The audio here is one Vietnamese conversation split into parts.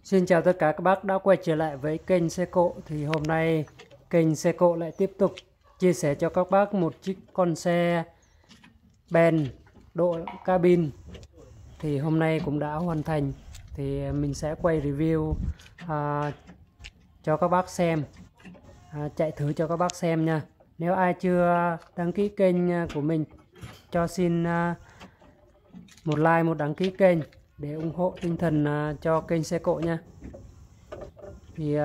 Xin chào tất cả các bác đã quay trở lại với kênh xe cộ. Thì hôm nay kênh xe cộ lại tiếp tục chia sẻ cho các bác một chiếc con xe Ben độ cabin. Thì hôm nay cũng đã hoàn thành. Thì mình sẽ quay review cho các bác xem, chạy thử cho các bác xem nha. Nếu ai chưa đăng ký kênh của mình, cho xin một like, một đăng ký kênh để ủng hộ tinh thần cho kênh xe cộ nha. Thì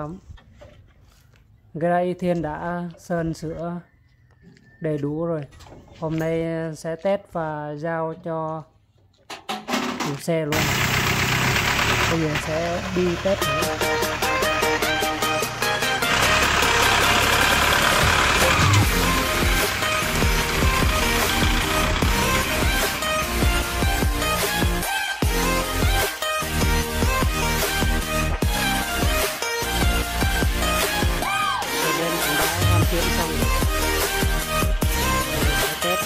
Gray Thiên đã sơn sửa đầy đủ rồi. Hôm nay sẽ test và giao cho chủ xe luôn. Bây giờ sẽ đi test thử. Xong rồi. Test.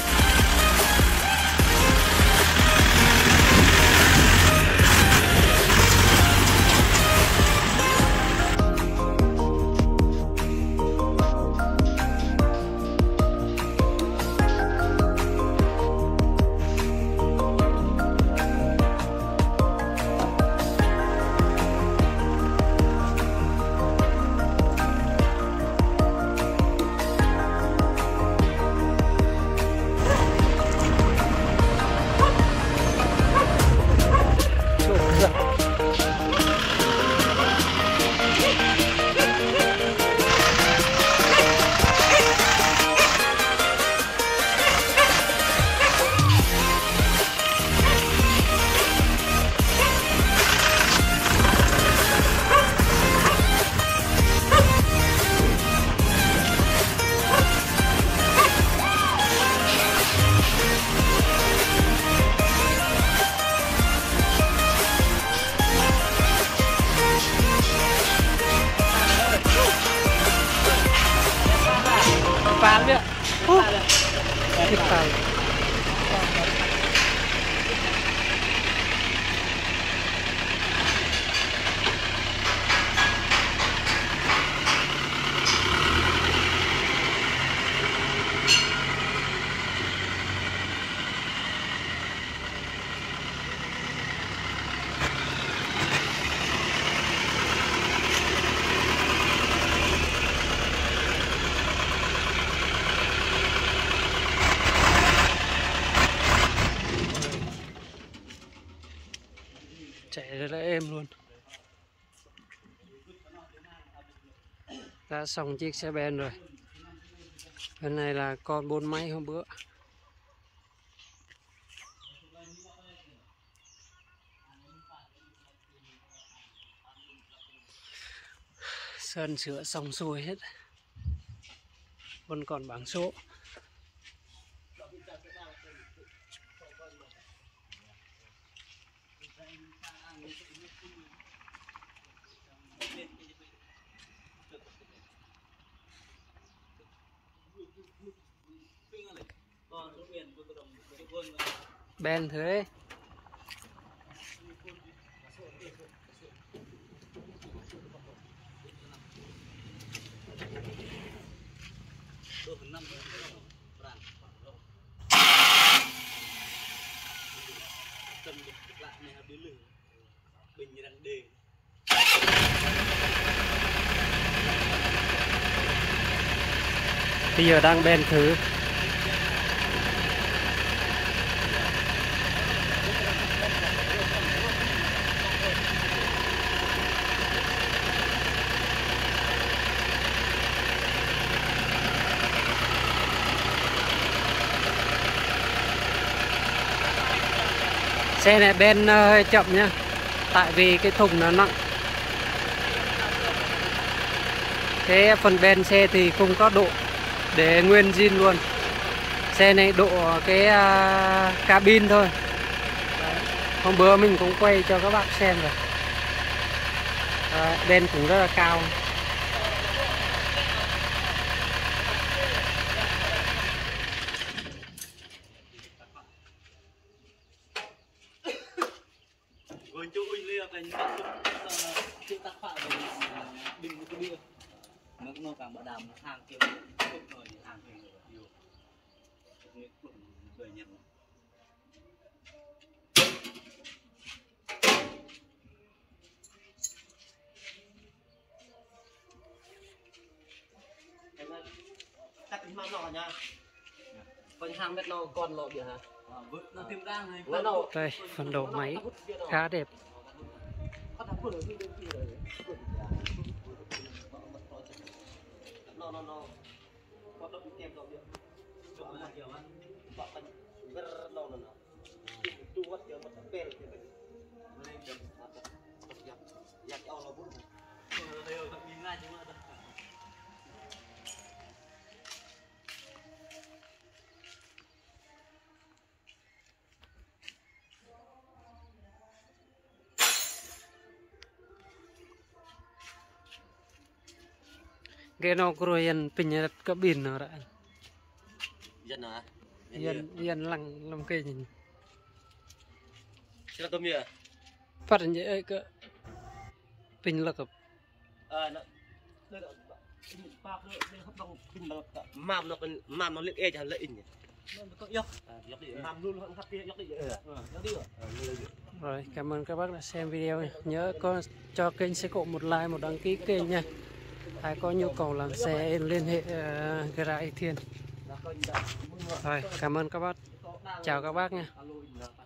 Pal dia. Pal. Chạy rất là êm luôn. Đã xong chiếc xe Ben rồi. Bên này là con 4 máy hôm bữa. Sơn sửa xong xuôi hết. Vẫn còn bảng số. Ben thử đấy. Bây giờ đang Ben thử. Xe này Ben hơi chậm nhá, tại vì cái thùng nó nặng. Cái phần Ben xe thì không có độ để nguyên zin luôn. Xe này độ cái cabin thôi. Hôm bữa mình cũng quay cho các bác xem rồi. Ben cũng rất là cao. chịu tác phạm đừng có đưa nó càng bảo đảm hàng kia rồi hàng kia nhiều người nhận cắt cái mắm nọ nha con hàng đất nó còn lọ biển hả nó tìm ra này Đây, phần đầu máy khá đẹp. nó có động kèm vào điện chọn là kiểu ăn bọc bánh rất lâu rồi nó tu vật kiểu một tấm bê thì mình lên được giặt ao nó bút đây rồi nhìn ngay chứ mà Cái nó Korean pinnya kabin nó đã. dân hả Yên lặng làm cái gì. chưa tôm gì à Phát hiện vậy cơ. Pin là cập. nó mam nó liệt e chẳng lợi nhỉ nó có yốc mam luôn không khắp kia yốc đi Rồi, cảm ơn các bác đã xem video này. Nhớ có cho kênh Seiko một like, một đăng ký kênh nha. Ai có nhu cầu làm xe liên hệ Gara Thiên. Rồi, cảm ơn các bác. Chào các bác nha.